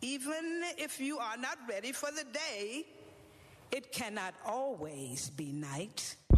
even if you are not ready for the day, it cannot always be night.